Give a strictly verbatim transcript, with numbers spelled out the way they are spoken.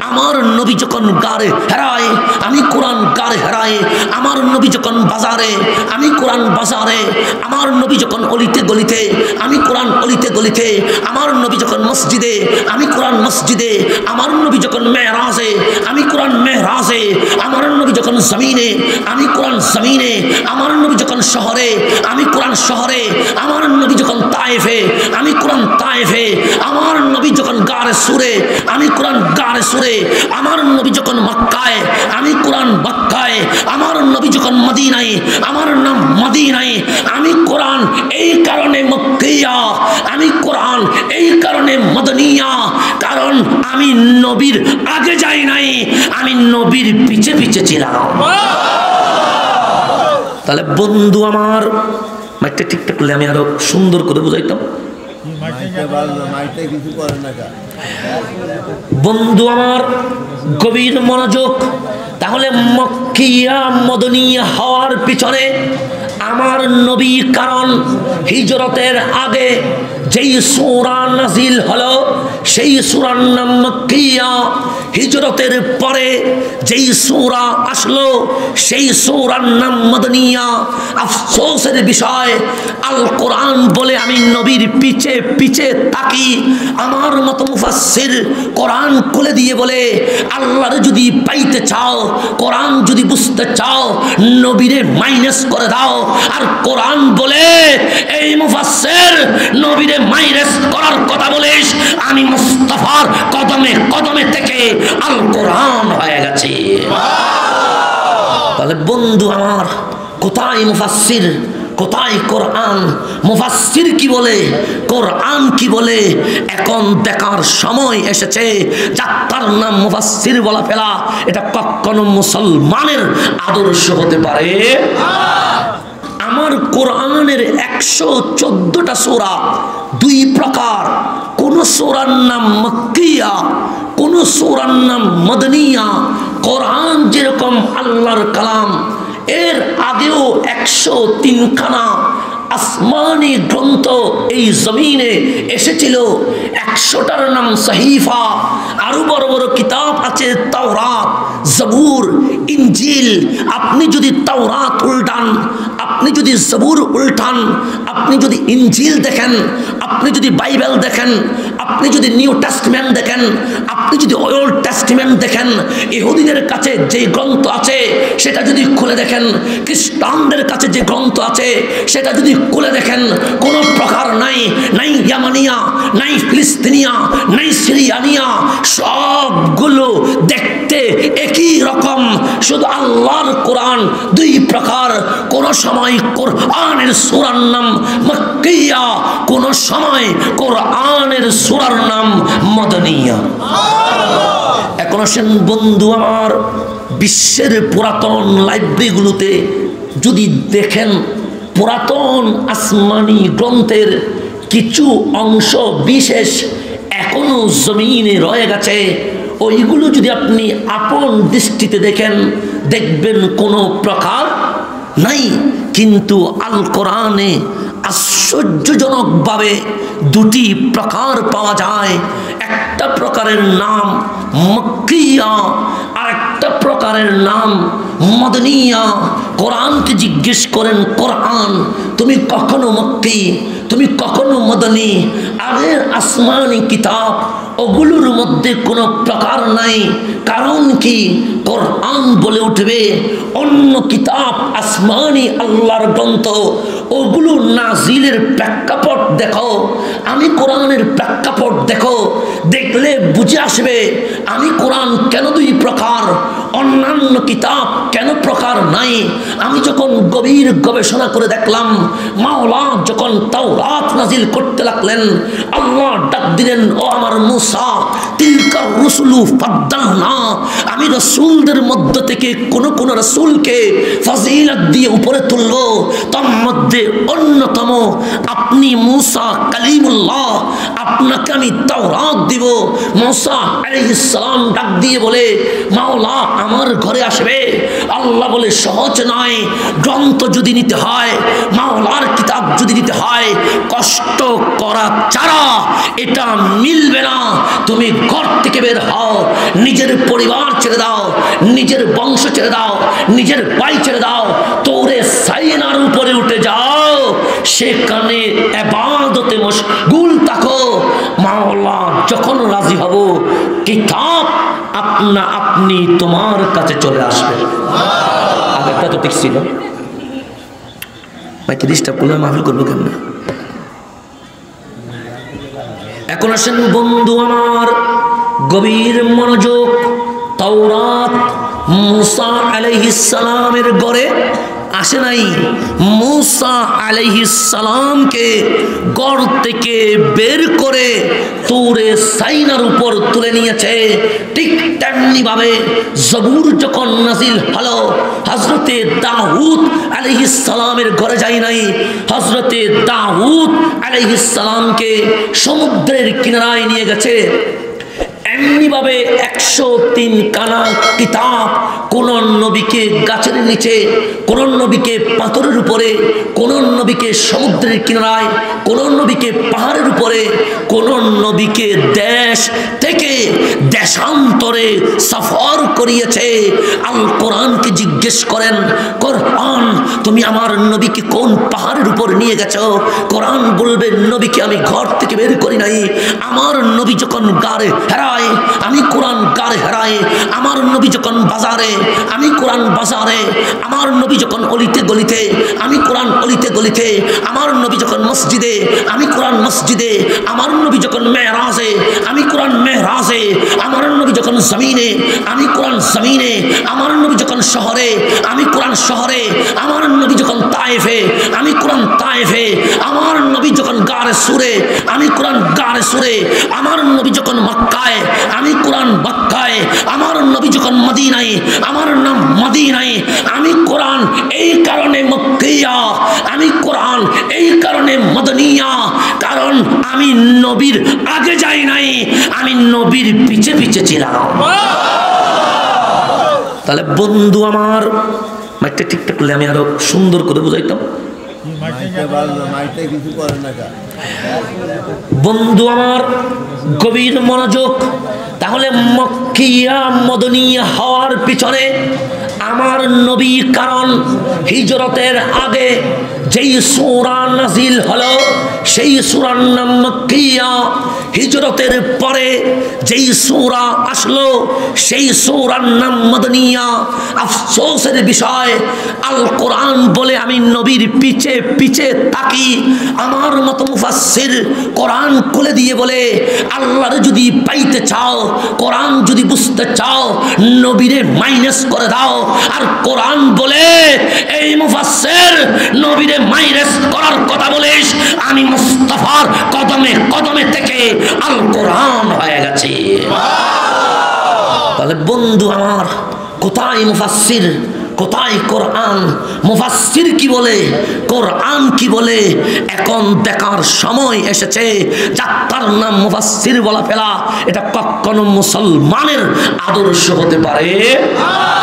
আমার নবী যখন গারে হেরায় আমি কোরআন গারে হেরায়, আমার নবী যখন বাজারে আমি কোরআন বাজারে, আমার নবী যখন অলিতে গলিতে আমি কোরআন অলিতে গলিতে, আমার নবী যখন মসজিদে আমি কোরআন মসজিদে, আমার নবী যখন মেহরাজে আমি কোরআন মেহরাজে, আমার নবী যখন জমিনে আমি কোরআন জমিনে, আমার নবী যখন শহরে আমি কোরআন শহরে, আমার নবী যখন তায়েফে আমি কোরআন তায়েফে, আমার নবী যখন গারে সুরে আমি কোরআন গারে সুরে, আমার নবী যখন মক্কায় আমি কোরআন মক্কায়, আমার নবী যখন মদিনায় আমার নাম মদিনায়, আমি কোরআন এই কারণে মক্কিয়া, আমি কোরআন এই কারণে মদনিয়া, কারণ আমি নবীর আগে যাই নাই, আমি নবীর পিছে পিছে ছিলাম। তাহলে বন্ধু আমার, মাইকটা ঠিকঠাক করলে আমি আরো সুন্দর করে বুঝাইতাম। বন্ধু আমার গভীর মনোযোগ। তাহলে মক্কিয়া মদনিয়া হওয়ার পিছনে আমার নবী, কারণ হিজরতের আগে যেই সূরা নাজিল হলো সেই সূরার নাম মক্কিয়া, হিজরতের পরে যেই সূরা আসলো সেই সূরার নাম মদনিয়া। আফসোসের বিষয়, আল কোরআন বলে আমি নবীর পিছে পিছে তাকি, আমার মতো মুফাসসির কোরআন খুলে দিয়ে বলে আল্লাহর যদি পাইতে চাও, কোরআন যদি বুঝতে চাও, নবীরে মাইনাস করে দাও। আর কোরআন বলে এই মুফাসসির নবীরে মাইনাস করার কথা বলিস, আমি মুস্তাফার কদমে কদমে থেকে আল কোরআন হয়ে গেছে। তাহলে বন্ধু আমার, কোথায় মুফাসসির, কোথায় কোরআন? মুফাসসির কি বলে, কোরআন কি বলে, এখন দেখার সময় এসেছে। যার নাম মুফাসসির বলা ফেলা, এটা কখনো মুসলমানের আদর্শ হতে পারে। আমার কোরআনের একশো চোদ্দটা সূরা দুই প্রকার, কোন সূরার নাম মক্কিয়া, কোন সূরার নাম মদনিয়া। কোরআন যেরকম আল্লাহর কালাম, এর আগেও একশো তিনখানা আসমানি গ্রন্থ এই জমিনে এসেছিল। একশোটার নাম সহিফা, আরো বড় বড় কিতাব আছে, তাওরাত, জবুর, ইনজিল। আপনি যদি তাওরাত উল্টান, আপনি যদি জবুর উল্টান, আপনি যদি ইনজিল দেখেন, আপনি যদি বাইবেল দেখেন, আপনি যদি নিউ টেস্টামেন্ট দেখেন, আপনি যদি ওল্ড টেস্টামেন্ট দেখেন, ইহুদিদের কাছে যে গ্রন্থ আছে সেটা যদি খুলে দেখেন, খ্রিস্টানদের কাছে যে গ্রন্থ আছে সেটা যদি খুলে দেখেন, কোন প্রকার নাই, নাই ইয়ামানিয়া, নাই ফিলিস্তিনিয়া, নাই সিরিয়ানিয়া, সবগুলো দেখতে একই রকম। শুধু আল্লাহর কোরআন দুই প্রকার, কোন সময় কোরআনের সূরার নাম মক্কিয়া, কোন সময় কোরআনের সূরার নাম মদনিয়া। এখন আসেন বন্ধু আমার, বিশ্বের পুরাতন লাইব্রেরিগুলোতে যদি দেখেন, পুরাতন আসমানি গ্রন্থের কিছু অংশ বিশেষ এখনো জমিনে রয়ে গেছে। ওইগুলো যদি আপনি আপন দৃষ্টিতে দেখেন, দেখবেন কোনো প্রকার নাই। কিন্তু আল কোরআনে আশ্চর্যজনকভাবে দুটি প্রকার পাওয়া যায়। একটা প্রকারের নাম মক্কিয়া, আর একটা প্রকারের নাম মদনিয়া। কোরআনকে জিজ্ঞেস করেন, কোরআন তুমি কখনো মক্কি, তুমি কখনো মদনী? আগের আসমানি কিতাব ওগুলোর মধ্যে কোনো প্রকার নাই। কারণ কি? কোরআন বলে উঠবে অন্য কিতাব আসমানি আল্লাহর গ্রন্থ, ওগুলো নাজিলের প্রেক্ষাপট দেখো, আমি কোরআনের প্রেক্ষাপট দেখো, দেখলে বুঝে আসবে আমি কোরআন কেন দুই প্রকার, অন্যান্য কিতাব কেন প্রকার নাই। আমি যখন গভীর গবেষণা করে দেখলাম, মাওলা যখন তাওরাত নাজিল করতে লাগলেন, আল্লাহ ডাক দিলেন, ও আমার মুসা, তিলকা রুসুলু ফাদ্দালনা, আমি রাসূলদের মধ্য থেকে কোন কোন রাসূলকে ফজিলত দিয়ে উপরে তুলবো। তার মধ্যে অন্যতম আপনি মুসা কালিমুল্লাহ, আপনাকে আমি তাওরাত দিব। মুসা আলাইহিস সালাম ডাক দিয়ে বলে, মাওলা আমার ঘরে আসবে। আল্লাহ বলে, সহজ নয়, গ্রন্থ যদি নিতে হয়, মাওলার কিতাব যদি নিতে হয়, কষ্ট করা ছাড়া এটা মিলবে না। তুমি ঘর থেকে বের হও, নিজের পরিবার ছেড়ে দাও, নিজের বংশ ছেড়ে দাও, নিজের ভাই ছেড়ে দাও, তোরে সাইনার উপরে উঠে যাও, সেখানে ইবাদতে মশগুল থাকো। মাওলা যখন রাজি হব, কিতাব আপনা আপনি তোমার কাছে চলে আসবে। আগেরটা তো ঠিক ছিল, ভাইকে ডিস্টার্ব করলে মাহফিল করবো কেমন? এখন আসেন বন্ধু আমার, গভীর মনোযোগ। তাওরাত মুসা আলাইহিস সালামের ঘরে আসে নাই। মুসা আলাইহিস সালামকে ঘর থেকে বের করে তুরে সাইনার উপর তুলে নিয়েছে। ঠিক তেমনি ভাবে জবুর যখন নাজিল হলো, হযরতে দাউদ আলাইহিস সালামের ঘরে যায় নাই। হযরতে দাউদ আলাইহিস সালামকে সমুদ্রের কিনারায় নিয়ে গেছে। এমনি ভাবে একশো তিন কানা কিতাব, কোন নবীকে গাছের নিচে, কোন নবীকে পাথরের উপরে, কোন নবীকে সমুদ্রের কিনারায়, কোন নবীকে পাহাড়ের উপরে, কোন নবীকে দেশ থেকে দেশান্তরে সফর করিয়েছে। আল কোরআনকে জিজ্ঞেস করেন, কোরআন তুমি আমার নবীকে কোন পাহাড়ের উপর নিয়ে গেছো? কোরআন বলবে, নবীকে আমি ঘর থেকে বের করি নাই। আমার নবী যখন গারে হেরায়, আমি কোরআন গারে হেরাই। আমার নবী যখন বাজারে, আমি কোরআন বাজারে। আমার নবী যখন অলিতে গলিতে, আমি কোরআন অলিতে গলিতে। আমার নবী যখন মসজিদে, আমি কোরআন মসজিদে। আমার নবী যখন মেহরাজে, আমি কোরআন মেহরাজে। আমার নবী যখন জমিনে, আমি কোরআন জমিনে। আমার নবী যখন শহরে, আমি কোরআন শহরে। আমার নবী যখন তায়েফে, আমি কোরআন তায়েফে। আমার নবী যখন গারে সুরে, আমি কোরআন গারে সুরে। আমার নবী যখন মক্কায়, আমি কোরআন মক্কায়। আমার নবী যখন মদিনায়, আমার নাম মদিনায়। আমি কোরআন এই কারণে মক্কিয়া, আমি কোরআন এই কারণে মদনিয়া, কারণ আমি নবীর আগে যাই নাই, আমি নবীর পিছে পিছে ছিলাম। তাহলে বন্ধু আমার, মাইকটা ঠিকঠাক করলে আমি আরো সুন্দর করে বুঝাইতাম। বন্ধু আমার, গভীর মনোযোগ। তাহলে মক্কিয়া মদনিয়া হওয়ার পিছনে আমার নবী, কারণ হিজরতের আগে যেই সূরা নাজিল হলো সেই সূরার নাম মক্কিয়া। হিজরতের পরে যেই সূরা আসলো সেই সূরার নাম মদনিয়া। আফসোসের বিষয়, আল কোরআন বলে আমি নবীর পিছে পিছে থাকি। আমার মতো মুফাসসির কোরআন খুলে দিয়ে বলে, আল্লাহর যদি পাইতে চাও, কোরআন যদি বুঝতে চাও, নবীরে মাইনাস করে দাও। আর কোরআন বলে, এই মুফাসসির নবীরে মাইনাস করার কথা বলিস, আমি মুস্তাফার কদমে কদমে থেকে আল কোরআন হয়ে গেছে। তাহলে বন্ধু আমার, কোথায় মুফাসসির, কোথায় কোরআন? মুফাসসির কি বলে, কোরআন কি বলে, এখন দেখার সময় এসেছে। যার নাম মুফাসসির বলা ফেলা, এটা কখনো মুসলমানের আদর্শ হতে পারে।